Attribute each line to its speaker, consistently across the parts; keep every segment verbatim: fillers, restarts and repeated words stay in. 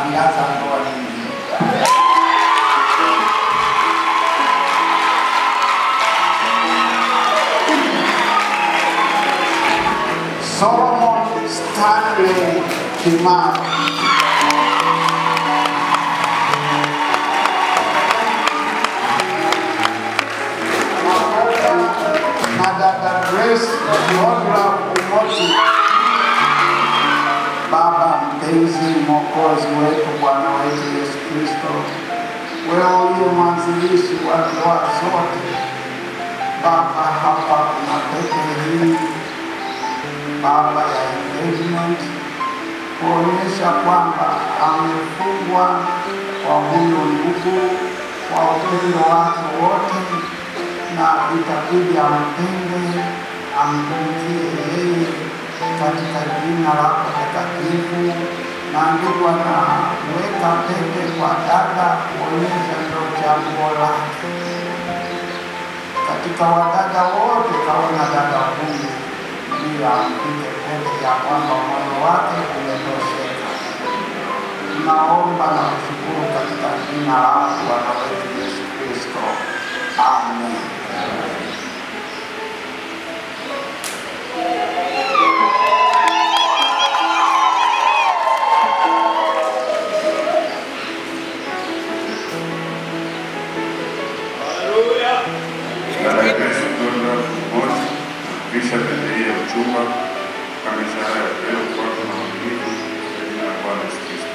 Speaker 1: kutangaza ndoa nyingine. Solomon Stanley Kimaro. Dada Grace Odra Umoti. Baba mpenzi, Mwokozi wetu, Bwana wetu Yesu Kristo, wewe uliye mwanzilishi wa ndoa zote, Baba, hapa kuna pete hii Baba ya engagement, kuonyesha kwamba amefungwa kwa huyo ndugu, kwa upendo wake wote, na itabidi ampende, amtunzie yeye katika jina lako takatifu. Na ndugu anaweka pete kwa dada kuonyesha ndio chaguo lake. Katika wadada wote kaona dada huyu ndiye ampige pete ya kwamba moyo wake umetosheka. Tunaomba na kushukuru katika jina lako Bwana wetu Yesu Kristo. Amen.
Speaker 2: Kisha tendei ya uchumba kama ishara ya upendo kwako na uaminifu kwa jina la Bwana Yesu Kristo.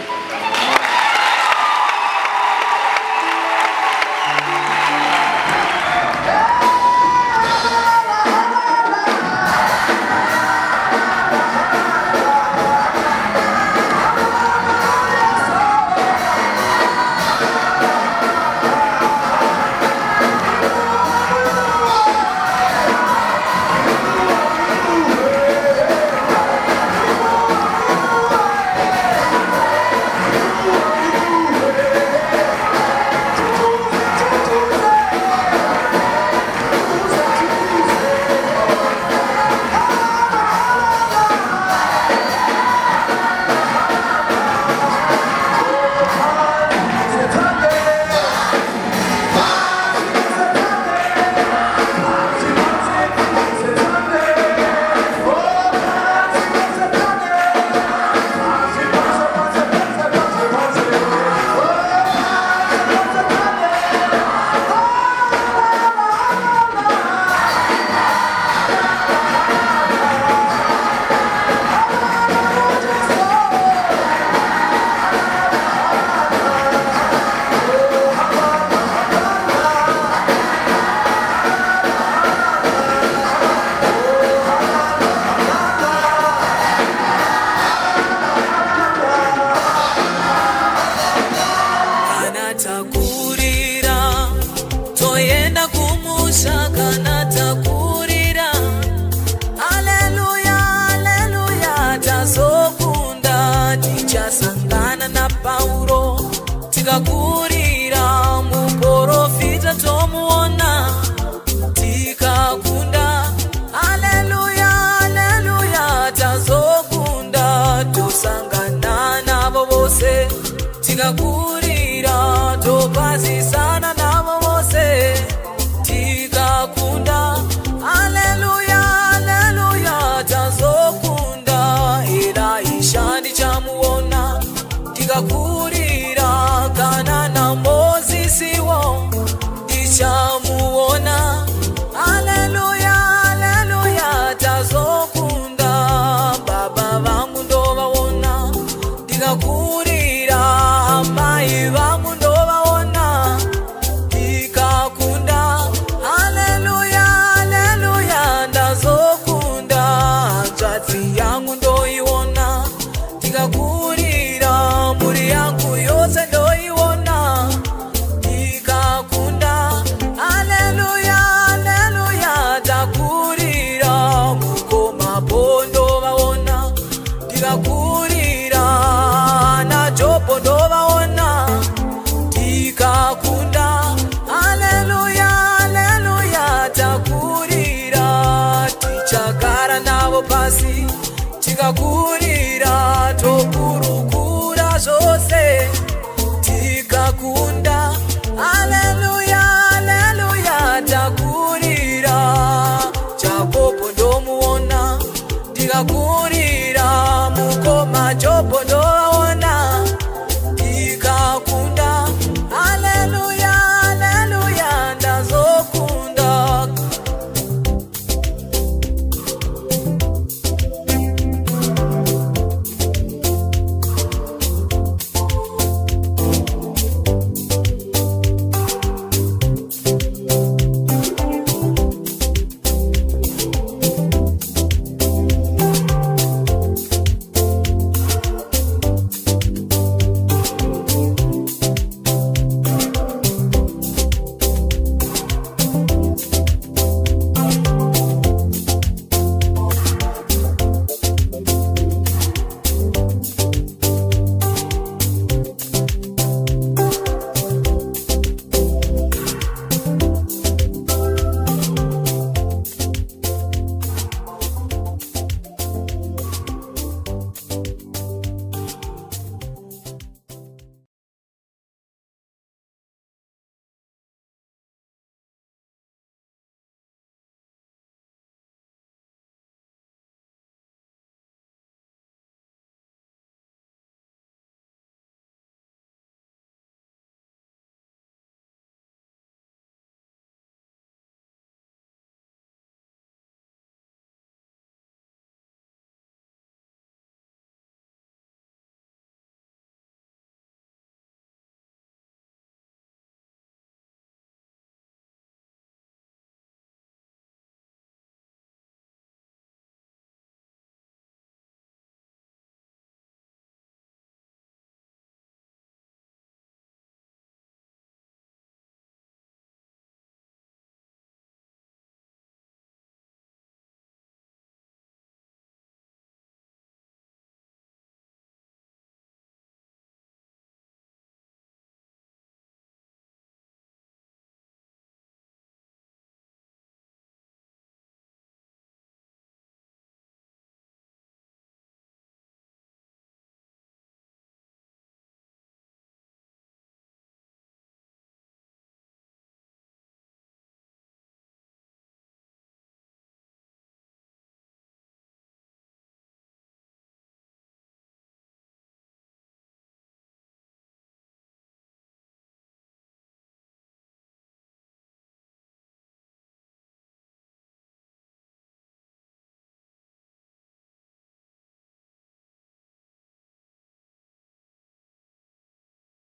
Speaker 3: Chakara nabo pasi chikaku